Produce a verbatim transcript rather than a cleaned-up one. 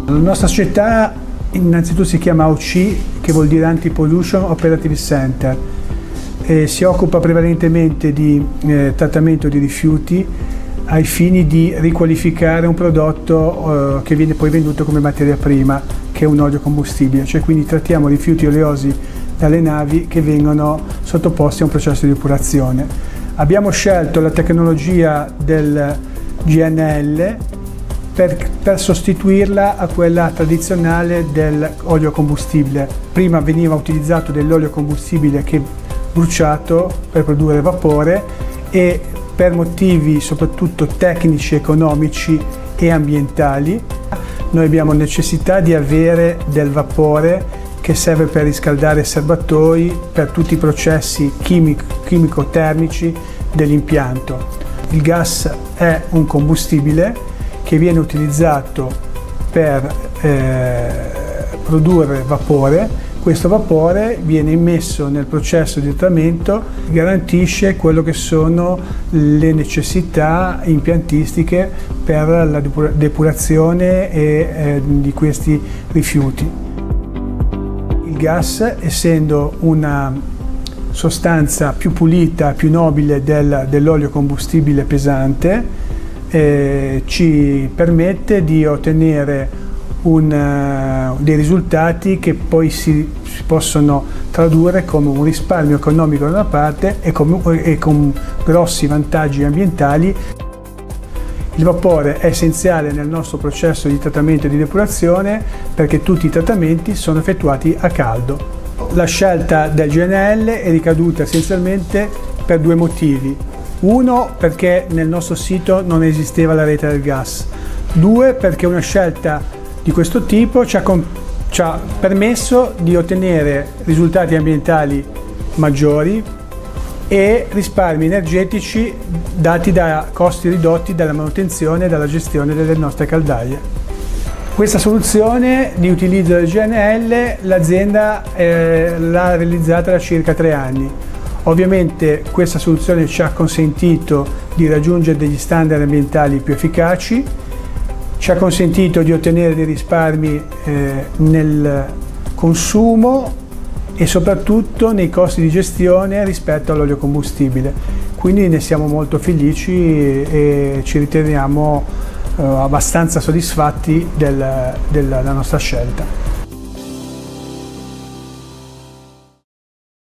La nostra società innanzitutto si chiama A O C, che vuol dire Anti-Pollution Operative Center, e si occupa prevalentemente di eh, trattamento di rifiuti ai fini di riqualificare un prodotto eh, che viene poi venduto come materia prima, che è un olio combustibile, cioè quindi trattiamo rifiuti oleosi dalle navi che vengono sottoposti a un processo di depurazione. Abbiamo scelto la tecnologia del G N L per, per sostituirla a quella tradizionale dell'olio combustibile. Prima veniva utilizzato dell'olio combustibile che bruciato per produrre vapore, e per motivi soprattutto tecnici, economici e ambientali noi abbiamo necessità di avere del vapore che serve per riscaldare serbatoi, per tutti i processi chimico-termici dell'impianto. Il gas è un combustibile che viene utilizzato per eh, produrre vapore. Questo vapore viene immesso nel processo di trattamento, garantisce quello che sono le necessità impiantistiche per la depurazione e, eh, di questi rifiuti. Il gas, essendo una sostanza più pulita, più nobile del, dell'olio combustibile pesante, eh, ci permette di ottenere Un, uh, dei risultati che poi si, si possono tradurre come un risparmio economico da una parte e, com e con grossi vantaggi ambientali. Il vapore è essenziale nel nostro processo di trattamento e di depurazione perché tutti i trattamenti sono effettuati a caldo. La scelta del G N L è ricaduta essenzialmente per due motivi. Uno, perché nel nostro sito non esisteva la rete del gas. Due, perché una scelta di questo tipo ci ha, ci ha permesso di ottenere risultati ambientali maggiori e risparmi energetici dati da costi ridotti dalla manutenzione e dalla gestione delle nostre caldaie. Questa soluzione di utilizzo del G N L l'azienda eh, l'ha realizzata da circa tre anni. Ovviamente questa soluzione ci ha consentito di raggiungere degli standard ambientali più efficaci, ci ha consentito di ottenere dei risparmi eh, nel consumo e soprattutto nei costi di gestione rispetto all'olio combustibile. Quindi ne siamo molto felici e ci riteniamo eh, abbastanza soddisfatti del, della nostra scelta.